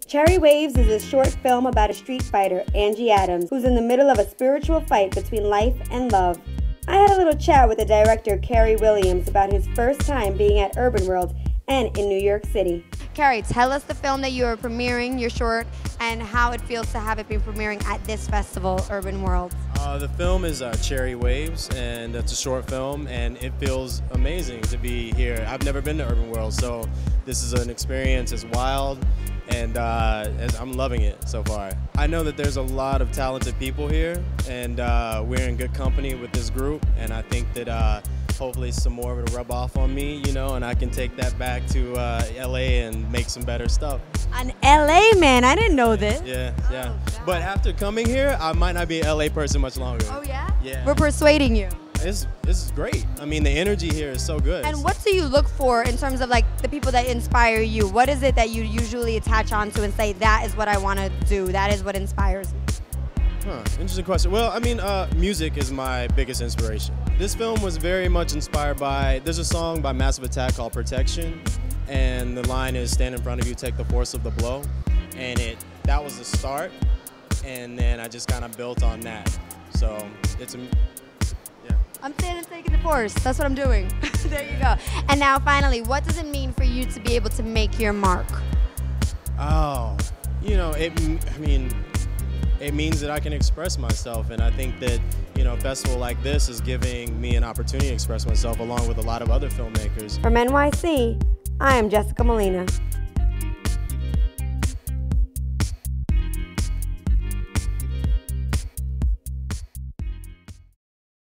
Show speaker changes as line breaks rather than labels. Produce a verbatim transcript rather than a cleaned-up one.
Cherry Waves is a short film about a street fighter, Angie Adams, who's in the middle of a spiritual fight between life and love. I had a little chat with the director, Cary Williams, about his first time being at Urban World and in New York City.
Cary, tell us the film that you are premiering, your short, and how it feels to have it be premiering at this festival, Urban World.
Uh, the film is uh, Cherry Waves, and it's a short film, and it feels amazing to be here. I've never been to Urban World, so this is an experience. It's wild, and uh, I'm loving it so far. I know that there's a lot of talented people here, and uh, we're in good company with this group, and I think that uh, hopefully some more of it will rub off on me, you know, and I can take that back to uh, L A and make some better stuff.
An L A man, I didn't know this.
Yeah, yeah. Oh, but after coming here, I might not be an L A person much longer.
Oh yeah?
Yeah.
We're persuading you.
It's, this is great. I mean, the energy here is so good.
And what do you look for in terms of like the people that inspire you? What is it that you usually attach onto and say, that is what I want to do, that is what inspires me?
Huh, interesting question. Well, I mean, uh, music is my biggest inspiration. This film was very much inspired by, there's a song by Massive Attack called Protection, and the line is, stand in front of you, take the force of the blow. And it that was the start, and then I just kind of built on that. So it's a, yeah.
I'm standing taking the force, that's what I'm doing. There you go. And now finally, what does it mean for you to be able to make your mark?
Oh, you know, it, I mean, it means that I can express myself, and I think that, you know, a festival like this is giving me an opportunity to express myself along with a lot of other filmmakers.
From N Y C, I am Jessica Molina.